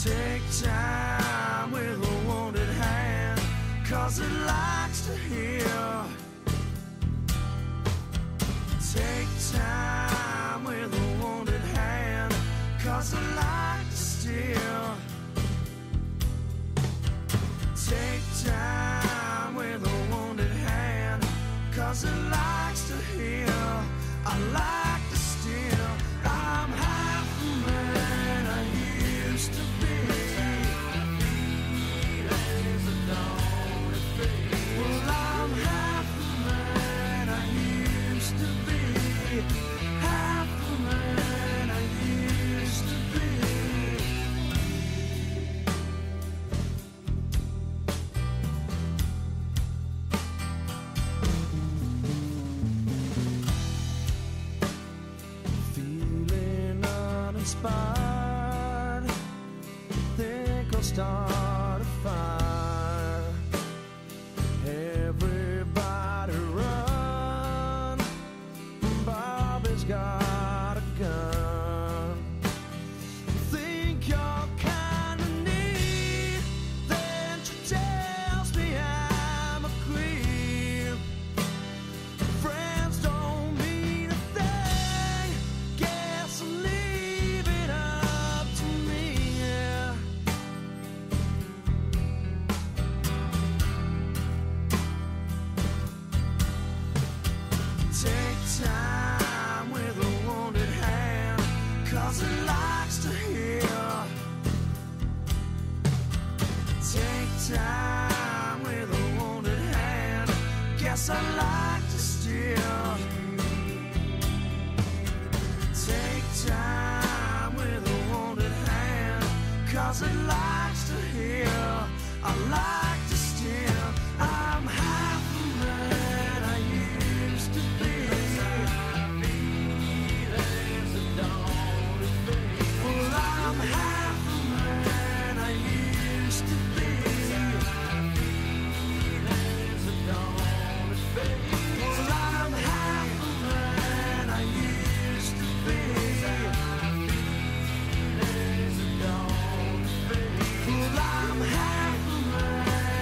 Take time with a wounded hand, 'cause it likes to heal. Take time with a wounded hand, 'cause it likes to steal. Take time with a wounded hand, 'cause it likes to heal. I like to steal. I'm half the man I used to be. Well, I'm half the man I used to be. Half the man I used to be. Feeling uninspired, think I'll start a fire. Everybody run, Bobby's got a gun. Think you're kinda neat, then she tells me I'm a creep. Friends don't mean a thing, guess I'll leave it up to me, yeah. Take time with a wounded hand, 'cause it likes to heal. Take time with a wounded hand, guess I like to steal. Take time with a wounded hand, 'cause it likes to heal. I like to steal. I'm half the man I used to be. Well, I'm half the man I used to be. Well, I'm half the man I used to be. Well, I'm half the man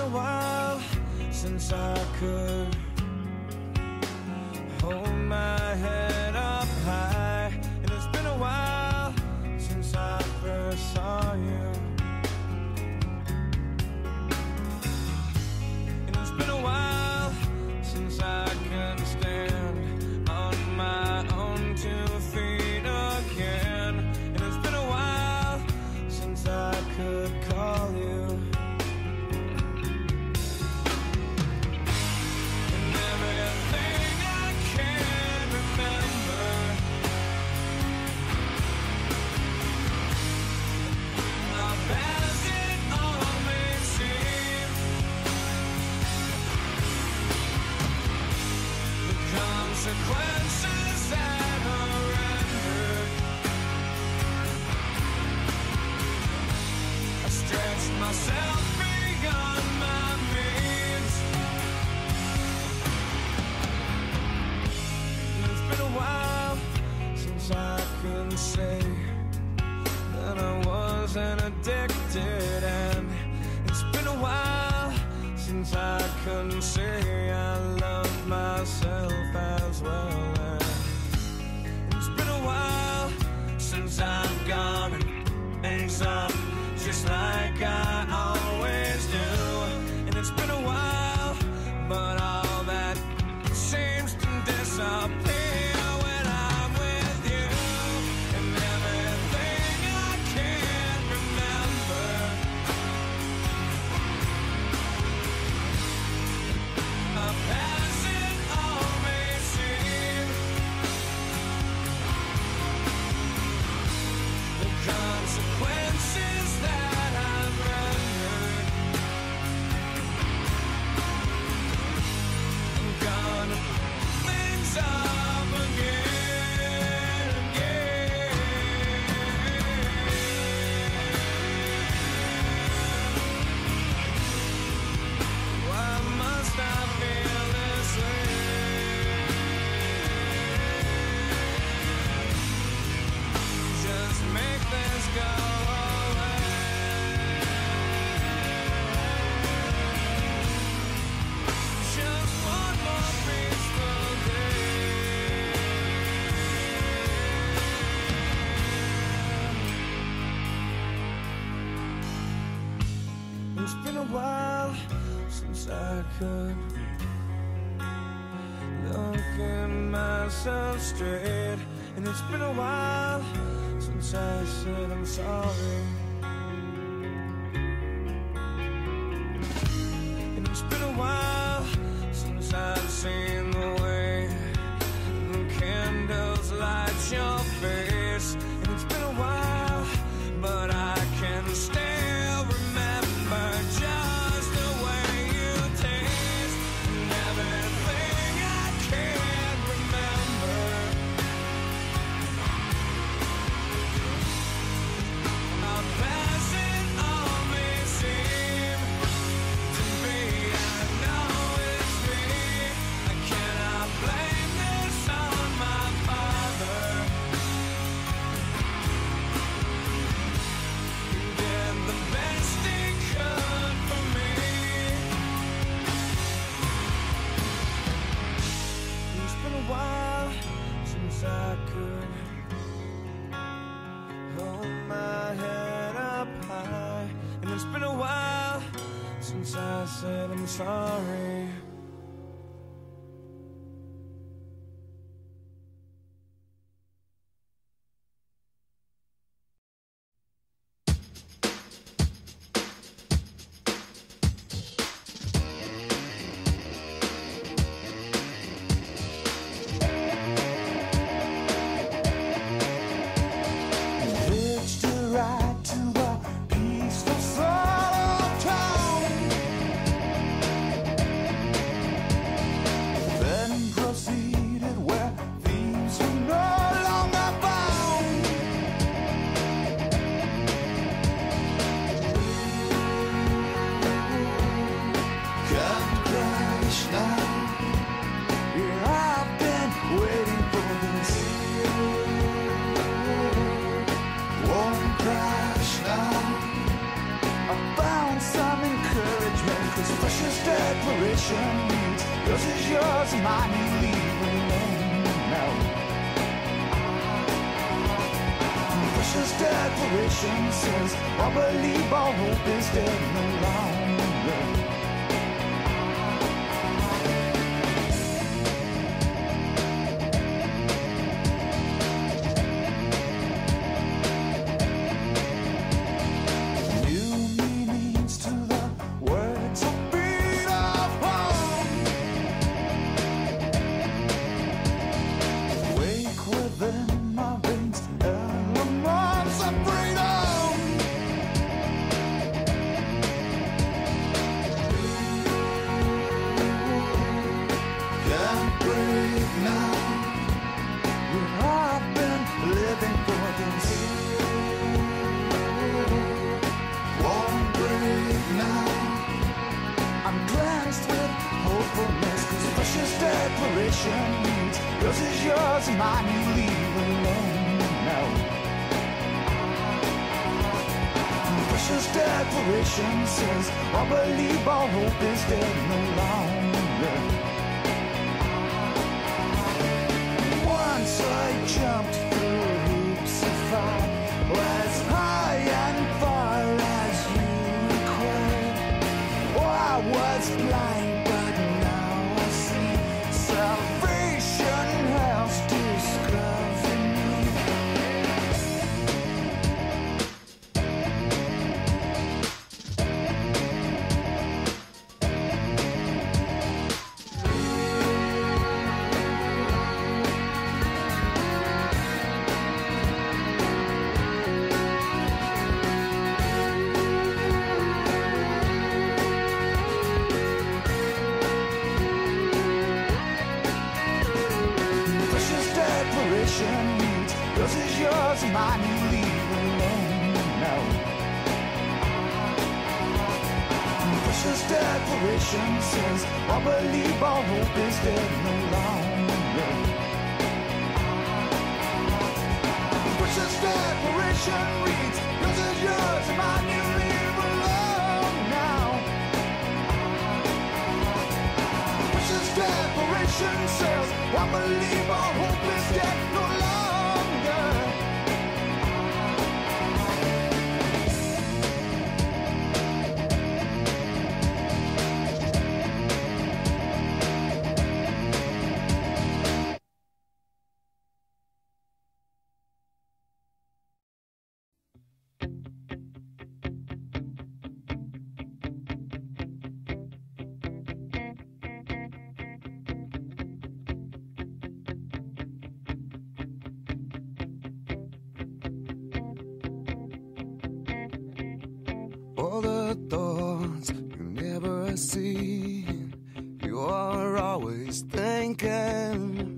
a while since I could hold my head up high, and it's been a while since I first saw you. And it's been a while since I can stand on my own 2 feet again. And it's been a while since I could call you. And everything I can remember, how bad it all may seem, the consequences that are rendered, I stretched myself beyond my means. And it's been a while since I can say that I wasn't addicted, and it's been a while since I couldn't say I love myself as well. And it's been a while since I've gone and things up just like I always do. And it's been a while, but all that seems to disappear when I'm with you. And everything I can remember, how past it all may seem, the consequences that I've rendered, I'm gonna things up again, again. Why must I feel this way? Just make this go away. Just one more peaceful day. It's been a while since I could look at myself straight, and it's been a while since I said I'm sorry. And it's been a while since I've seen the way the candles light your face. And it's been a while, but I can still remember just the way you taste. And everything I can remember, how fast it all may seem to be. I know it's me. I cannot blame this on my father. He did the best he could for me. It's been a while since I could hold my head up high, and it's been a while since I said I'm sorry. Hitched a ride to a peaceful sort of town. desperation meets yours is yours and mine you leave alone now. Precious declaration says all believe, all hope is dead no longer. Yours is yours and mine you leave alone now. Precious declaration says all believe, all hope is dead no longer. Once I jumped through hoops of fire, as high and far as you required. Oh, I was blind, but now I see salvation has discovered me. Yours is yours and mine you leave alone now. Precious declaration says all believe, all hope is dead no longer. Precious declaration reads yours is yours and mine you leave alone now. Precious declaration says all believe, all hope is dead no longer. All the thoughts you never see, you are always thinking.